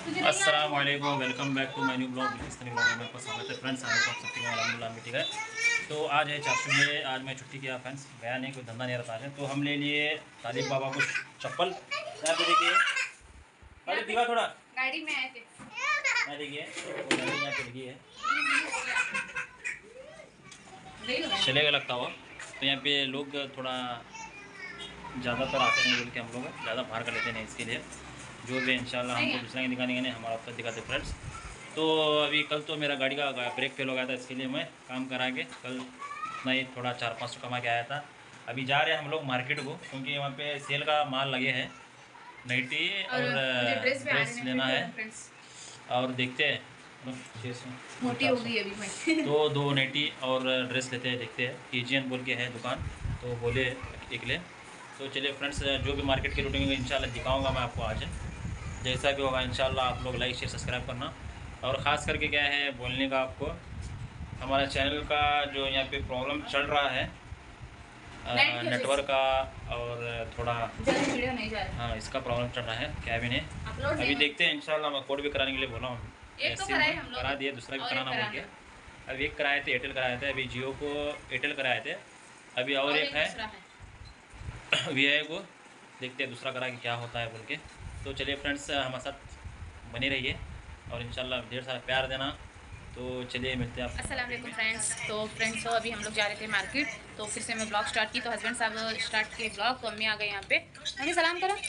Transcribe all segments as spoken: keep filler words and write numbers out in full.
अस्सलाम वालेकुम, welcome back to my new blog. Pakistani blog में आपका स्वागत है फ्रेंड्स। आज आप सबके अल्हम्दुलिल्लाह में ठीक है। तो आज है चारशे, आज मैं छुट्टी किया फ्रेंड्स, गया नहीं, कोई धंधा नहीं रहता है। तो हम ले लिए तालिब बाबा को चप्पल। यहाँ पे देखिए, अरे दिखा थोड़ा, गाड़ी में आए थे। यहाँ देखिए, यहाँ पे लगी है, चलेगा लगता हुआ। तो यहाँ पे लोग थोड़ा ज़्यादातर आते हैं बोल के हम लोग ज़्यादा बाहर कर लेते हैं, इसके लिए जो भी इंशाल्लाह हमको दूसरा दिखाने नहीं, हमारा उत्तर दिखाते फ्रेंड्स। तो अभी कल तो मेरा गाड़ी का ब्रेक फेल हो गया था, इसके लिए मैं काम करा के कल इतना ही थोड़ा चार पाँच सौ कमा के आया था। अभी जा रहे हैं हम लोग मार्केट को, क्योंकि वहाँ पे सेल का माल लगे हैं, नाइटी और, और ड्रेस, ड्रेस लेना है। और देखते हैं, मोटी हो गई अभी मैं। तो दो नाइटी और ड्रेस लेते हैं, देखते हैं। केजीएन बोल के है दुकान, तो बोले एक ले। तो चलिए फ्रेंड्स, जो भी मार्केट की रूटीन इंशाल्लाह दिखाऊंगा मैं आपको आज, जैसा भी होगा इंशाल्लाह। आप लोग लाइक शेयर सब्सक्राइब करना। और ख़ास करके क्या है बोलने का आपको, हमारा चैनल का जो यहाँ पे प्रॉब्लम चल रहा है नेटवर्क का, और थोड़ा वीडियो नहीं जा रहा, हाँ इसका प्रॉब्लम चल रहा है, क्या भी नहीं। अभी देखते हैं इंशाल्लाह। मैं कोड भी कराने के लिए बोला हूँ, एक तो कराए हम लोग, करा दिए, दूसरा भी कराना बोल के। अभी एक कराए थे, एयरटेल कराए थे, अभी जियो को एयरटेल कराए थे, अभी और एक है वी आई को, देखते हैं दूसरा करा के क्या होता है बोल के। तो चलिए फ्रेंड्स, हमारे साथ बने रहिए और इंशाल्लाह ढेर सारा प्यार देना। तो चलिए मिलते हैं आप। अस्सलाम वालेकुम फ्रेंड्स। तो फ्रेंड्स तो अभी हम लोग जा रहे थे मार्केट, तो फिर से मैं ब्लॉग स्टार्ट की, तो हस्बैंड साहब स्टार्ट किए ब्लॉग, तो अम्मी आ गई यहाँ पे। मम्मी सलाम करो।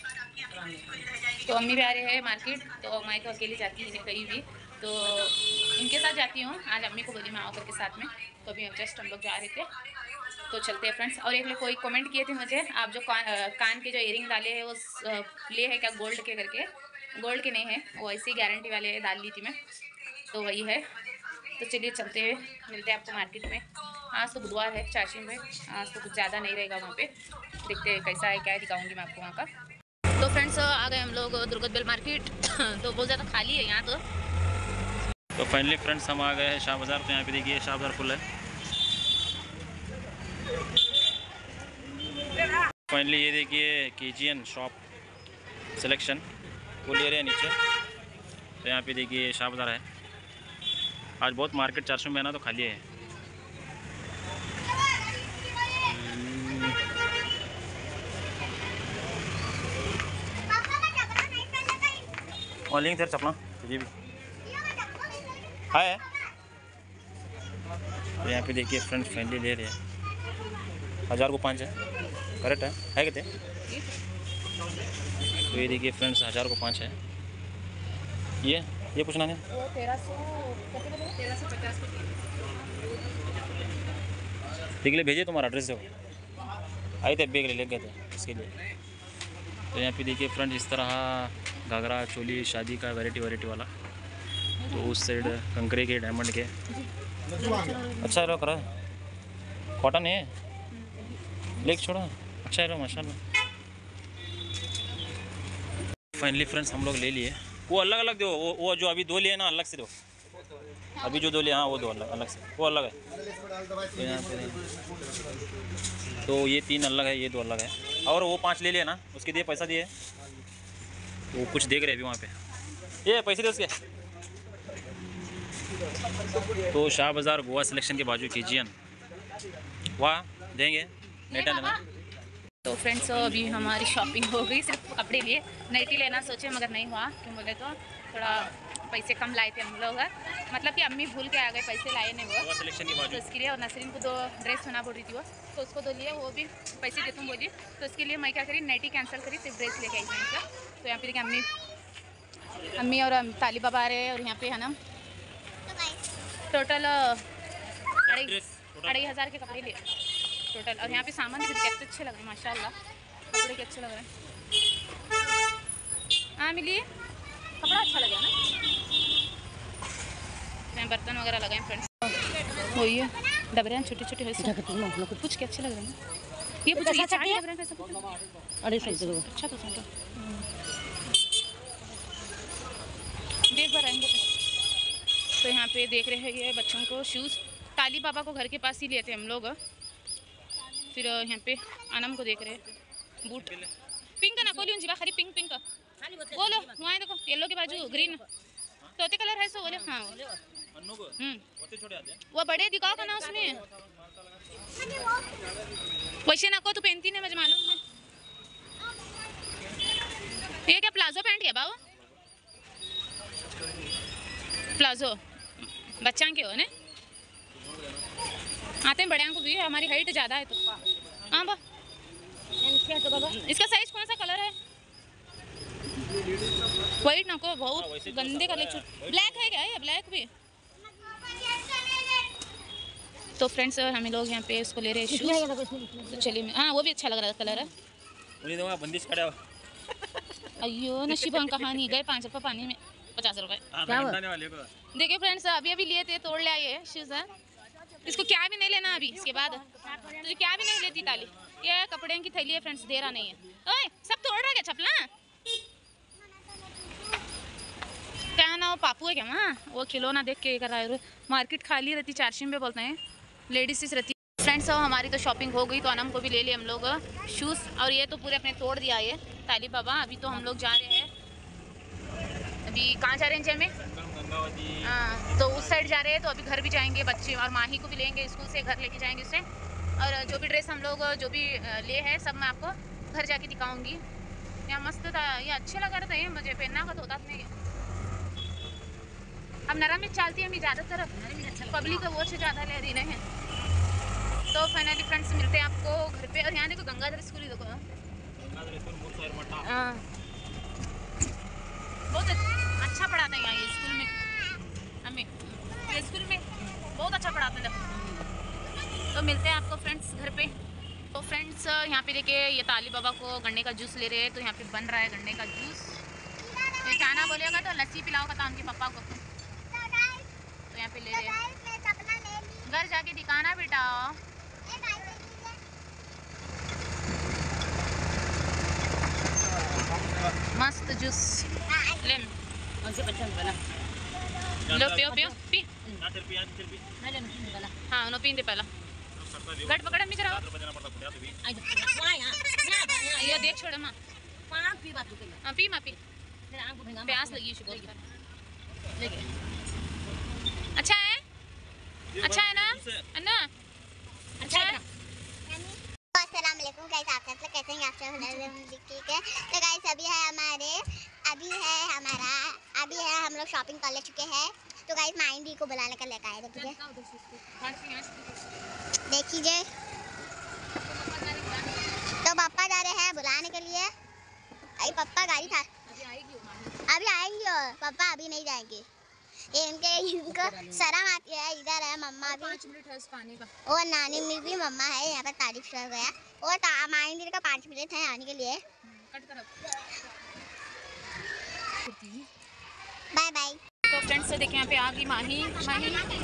तो अम्मी भी आ रहे हैं मार्केट, तो मैं तो अकेली जाती ही नहीं कहीं भी, तो इनके साथ जाती हूँ। आज अम्मी को बोली मैं आओ करके साथ में, तो अभी जस्ट हम लोग जा रहे थे, तो चलते हैं फ्रेंड्स। और एक लोग कोई कमेंट किए थे मुझे, आप जो कान, कान के जो इयरिंग डाले हैं वो ले है क्या गोल्ड के करके? गोल्ड के नहीं है, वो ऐसी गारंटी वाले डाल ली थी मैं, तो वही है। तो चलिए चलते हैं, मिलते हैं आपको मार्केट में। आज तो बुधवार है चाची में, आज तो कुछ ज़्यादा नहीं रहेगा वहाँ पे, देखते हैं कैसा है, क्या है, दिखाऊंगी मैं आपको वहाँ का। तो फ्रेंड्स आ गए हम लोग दुर्गत बेल मार्केट, तो बहुत ज़्यादा खाली है यहाँ तो। तो फाइनली फ्रेंड्स हम आ गए हैं शाह बाज़ार। तो यहाँ पे देखिए शाह बाज़ार फुल है। फाइनली ये देखिए केजीएन शॉप सिलेक्शन वो ले रहे हैं नीचे। तो यहाँ पे देखिए शाह बाज़ार है। आज बहुत मार्केट चार सौ में ना, तो खाली है। और लिंक तेरे चपला जी भी है। तो यहाँ पे देखिए फ्रेंड्स फाइनली ले रहे हैं, हज़ार को पाँच है, करेक्ट है है कितने? तो ये देखिए फ्रेंड्स हज़ार को पाँच है। ये ये पूछना है तेरह सौ तेरह सौ पचास के लिए भेजिए, तुम्हारा एड्रेस दो। आए थे बेग ले गए थे इसके लिए। तो यहाँ पे देखिए फ्रेंड्स इस तरह घाघरा चोली शादी का वैरायटी वैरायटी वाला। तो उस साइड कंकरे के, डायमंड के, अच्छा है करा, कॉटन है, लेक छोड़ा, अच्छा है माशाल्लाह। फाइनली फ्रेंड्स हम लोग ले लिए, वो अलग अलग दो, वो वो जो अभी दो लिए ना अलग से दो, अभी जो दो लिए हाँ वो दो अलग अलग से, वो अलग है। तो यहाँ पे तो ये तीन अलग है, ये दो अलग है, और वो पांच ले लिए ना, उसके दिए पैसा दिए, वो कुछ देख रहे अभी वहाँ पे, ये पैसे दे उसके। तो शाह बाज़ार गोवा सिलेक्शन के बाजू केजीएन वाह देंगे नेटा लेना। तो फ्रेंड्स अभी हमारी शॉपिंग हो गई, सिर्फ कपड़े लिए, नाइटी लेना सोचे मगर नहीं हुआ, क्यों बोले तो थोड़ा पैसे कम लाए थे हम लोग, मतलब कि अम्मी भूल के आ गए, पैसे लाए नहीं वो सिलेक्शन के बाद, तो इसके लिए। और नसरीन को दो ड्रेस होना बोल रही थी वो, तो उसको दो लिए, वो भी पैसे दे तुम बोली, तो इसके लिए मैं क्या करी, नाइटी कैंसिल करी, सिर्फ ड्रेस लेके आई फ्रेंड्स। तो यहाँ पे देखिए अम्मी अम्मी और तालिब बाबा आ रहे हैं, और यहाँ पे है ना टोटल अढ़ाई अढ़ाई हज़ार के कपड़े लिए टोटल। और यहाँ पे सामान भी कितने अच्छे लग रहे हैं माशाल्लाह, कपड़े के अच्छे लग रहे हैं। हाँ मिलिए, कपड़ा अच्छा लगा ना, यहाँ बर्तन वगैरह लगाए फ्रेंड्स, वही है डबरे हैं छोटे छोटे, कुछ के अच्छे लग रहे हैं। ये कुछ अच्छा तो देख बार आएंगे। तो यहाँ पे देख रहे हैं ये बच्चों को शूज़, तालिब बाबा को घर के पास ही लिए थे हम लोग। फिर यहाँ पे अनम को देख रहे हैं बूट, पिंक ना कोली उन जीवा खरी पिंक पिंक बोलो वहाँ देखो येलो के बाजू ग्रीन तोते कलर है सो बोले हाँ हम्म वो बड़े दिखाओ का ना उसमें वैसे ना को तू पहनती नहीं मुझे मालूम है। ये क्या प्लाजो पैंट है बाबू प्लाजो बच्चा के हो ने आते हैं बड़े को भी हमारी हाइट ज़्यादा है तो हाँ बा इसका साइज कौन सा कलर है वाइट ना को बहुत गंदे कलर ब्लैक है क्या ये ब्लैक भी तो फ्रेंड्स हम लोग यहाँ पे उसको ले रहे हैं शूज तो चलिए हाँ वो भी अच्छा लग रहा है कलर है बंदिश खड़ा अयो नशीबा कहानी गए पाँच रुपये पानी में पचास रुपए देखिए फ्रेंड्स अभी अभी लिए थे तोड़ ले आए शूज है इसको क्या भी नहीं लेना अभी इसके बाद तुझे क्या भी नहीं लेती ताली ये कपड़े की थैली है फ्रेंड्स दे रहा नहीं है ओए सब तोड़ रहा क्या चपला क्या ना वो पापू है क्या वहाँ वो खिलौना देख के कर रहा है मार्केट खाली रहती चारशी में बोलते हैं लेडीज रहती फ्रेंड्स हमारी तो शॉपिंग हो गई तो अनम को भी ले लिए हम लोग शूज़ और ये तो पूरे अपने तोड़ दिया ये ताली बाबा अभी तो हम लोग जा रहे हैं अभी कहाँ जा रहे हैं में हाँ तो उस साइड जा रहे हैं तो अभी घर भी जाएंगे बच्चे और माही को भी लेंगे स्कूल से घर लेके जाएंगे उससे और जो भी ड्रेस हम लोग जो भी ले है सब मैं आपको घर जाके दिखाऊंगी। यहाँ मस्त था ये अच्छे लगा रहा था ये मुझे पहनना का तो होता नहीं अब नरम में चलती है हम ज़्यादातर पब्लिक वो से ज़्यादा ले रही हैं तो फाइनली फ्रेंड्स मिलते हैं आपको घर पे और यहाँ देखो गंगाधर स्कूल ही देखो हाँ बहुत अच्छा पढ़ाता है यहाँ ये स्कूल में हमें ये स्कूल में बहुत अच्छा पढ़ाता है तो मिलते हैं आपको फ्रेंड्स घर पे। तो फ्रेंड्स यहाँ पे देखिए ये ताली बाबा को गन्ने का जूस ले रहे हैं तो यहाँ पे बन रहा है गन्ने का जूस ये जाना बोलेगा तो लस्सी पिलाओ का काम के पापा को तो यहाँ पे ले रहे हैं घर जाके दिखाना बेटा मस्त जूस ले लो पियो पियो पी हाँ नो पीन दे पहला गट पकड़ मी जरा ये देख छोड़ मां हां पी बात हां पी मां पी प्यास लगी है बहुत अच्छा है अच्छा है ना अन्ना अच्छा है अस्सलाम वालेकुम गाइस आप सब कैसे हैं आप सब ठीक है तो गाइस अभी है हमारे अभी है हमारा अभी है हम लोग शॉपिंग कर ले चुके हैं तो गाइस माइन दी को बुलाने का लेकर आए थे ठीक है देखिए तो पापा जा रहे हैं बुलाने के लिए अरे पापा गाड़ी था अभी आएंगे और पापा अभी नहीं जाएंगे ये इनके इनको शर्म आती है इधर है मम्मा भी पाँच मिनट है पानी का और नानी में भी मम्मा है यहाँ पर तारीफ कर गया और माइन का पाँच मिनट है आने के लिए बाय बाय। तो फ्रेंड्स देखिए यहाँ पे आ गई माही माही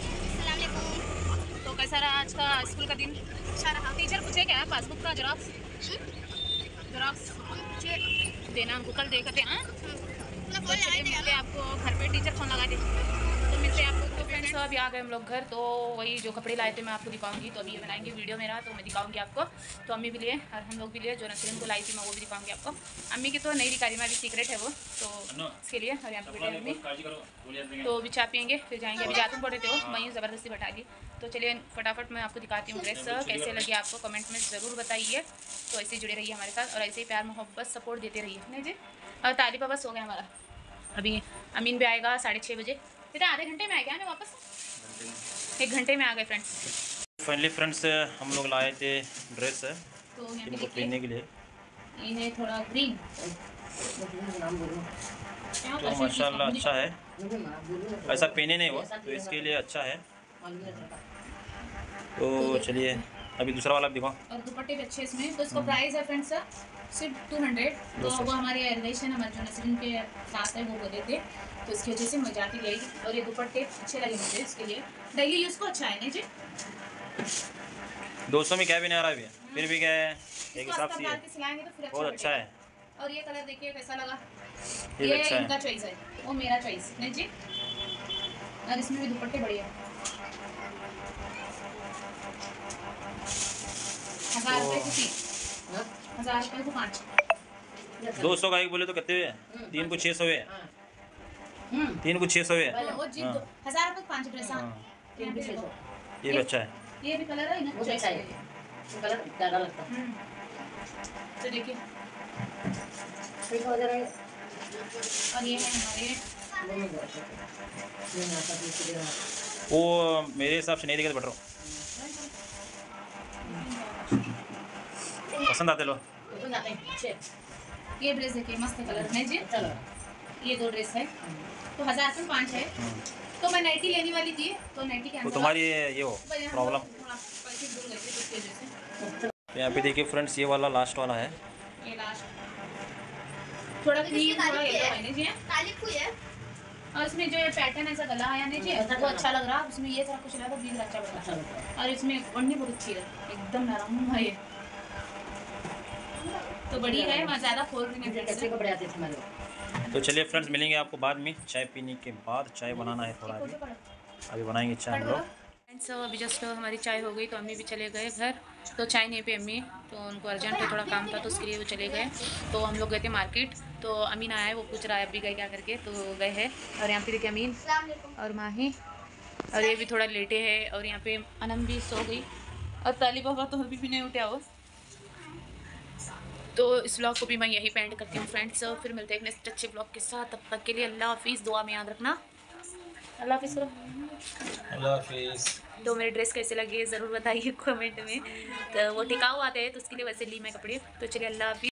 तो कैसा रहा आज का स्कूल का दिन अच्छा रहा टीचर पूछे क्या है पासबुक का जेरॉक्स जेरॉक्स देना हमको कल दे करते हैं तो चलिए मिलते हैं आपको घर पे टीचर फोन लगा दे तो मिलते हैं आपको। तो फ्रेंड्स अभी आ गए हम लोग घर तो वही जो कपड़े लाए थे मैं आपको दिखाऊंगी तो अभी ये बनाएंगे वीडियो मेरा तो मैं दिखाऊंगी आपको तो अम्मी भी लिए और हम लोग भी लिए जो नसरीन को लाई थी मैं वो भी दिखाऊंगी आपको अम्मी की तो नहीं दिखा रही मैं अभी सीक्रेट है वो तो इसके लिए और यहाँ पे वीडियो अम्मी तो अभी चाय पियेंगे फिर जाएंगे अभी जातुम पड़े थे वो वहीं ज़बरदस्ती बैठा ली तो चलिए फटाफट मैं आपको दिखाती हूँ ड्रेस कैसे लगी आपको कमेंट में ज़रूर बताइए तो ऐसे ही जुड़े रहिए हमारे साथ और ऐसे ही प्यार मोहब्बत सपोर्ट देते रहिए नहीं जी। और ताली पापा सो गया हमारा अभी अमीन भी आएगा साढ़े छः बजे इतना आधे घंटे में आ गया मैं वापस एक घंटे में आ गए फ्रेंड्स। फाइनली फ्रेंड्स हम लोग लाए थे ड्रेस तो इनको पहनने के लिए ये है थोड़ा ग्रीन तो माशाल्लाह अच्छा है ऐसा पहने नहीं हुआ तो इसके लिए अच्छा है तो चलिए अभी दूसरा वाला दिखाओ और दुपट्टे भी अच्छे इसमें तो इसका प्राइस है फ्रेंड्स सिर्फ टू हंड्रेड तो वो हमारे रिलेशन हमारे जो नसरीन के साथ है वो बोले थे तो इसकी वजह से मैं जाती गई और ये दुपट्टे अच्छे लगे मुझे इसके लिए डेली यूज़ को अच्छा है नहीं जी दो सौ में क्या भी नहीं आ रहा है फिर भी क्या है एक हिसाब से सिलाएंगे तो फिर बहुत अच्छा है और ये कलर देखिए कैसा लगा ये, ये अच्छा इनका चॉइस है वो मेरा चॉइस नहीं जी और इसमें भी दुपट्टे बढ़िया हजार रुपये को तीन हजार रुपये को पाँच दो सौ का एक बोले तो कितने हुए? तीन को छः सौ हुए। तीन को छः सौ हुए। हजार रुपये पाँच ड्रेस। ये भी अच्छा है। ये भी कलर है ना, अच्छा है, कलर ज़्यादा लगता है। तो देखिए और ये है हमारे, वो मेरे हिसाब से नहीं दिखे तो बट रहा हूँ। पसंद आते लो। ये ड्रेस देखिए मस्त कलर में जी। ये दो ड्रेस है तो हजार पे पाँच है। तो मैं नाइटी लेने वाली थी तो नाइटी तो तुम्हारी ये हो प्रॉब्लम। यहाँ पे देखिए फ्रेंड्स, ये वाला लास्ट वाला है। ये लास्ट थोड़ा क्रीम थोड़ा येलो है जी, और इसमें जो ये पैटर्न ऐसा गला आया नहीं जी, वो अच्छा लग रहा है। उसमें ये सारा कुछ लगा तो बीच अच्छा लगता है, और इसमें ओढ़नी बहुत अच्छी है, एकदम नरम है ये, तो बड़ी है। मैं ज़्यादा खोल रही हूँ कैसे कपड़े आते थे मेरे। तो चलिए फ्रेंड्स, मिलेंगे आपको बाद में। चाय पीने के बाद, चाय बनाना है थोड़ा, अभी अभी बनाएंगे चाय हम लोग। फ्रेंड्स अभी जस्ट हमारी चाय हो गई तो अम्मी भी चले गए घर। तो चाय नहीं पी अम्मी, तो उनको अर्जेंट है, थोड़ा काम था तो उसके लिए वो चले गए। तो हम लोग गए थे मार्केट, तो अमीन आया है, वो पूछ रहा है अभी गए क्या करके, तो गए हैं। और यहाँ पे देखिए अमीन और माही, और ये भी थोड़ा लेटे है, और यहाँ पे अनम भी सो गई, और ताली बाबा तो अभी भी नहीं उठा हो। तो इस ब्लॉग को भी मैं यही पेंड करती हूँ फ्रेंड्स। फिर मिलते हैं एक नेक्स्ट अच्छे ब्लॉग के साथ, तब तक के लिए अल्लाह हाफिज़। दुआ में याद रखना। अल्लाह हाफिज़ करो। अल्लाह हाफिज़। तो मेरे ड्रेस कैसे लगे ज़रूर बताइए कमेंट में। तो वो टिकाऊ आते हैं तो उसके लिए वैसे ली मैं कपड़े। तो चलिए अल्लाह हाफिज़।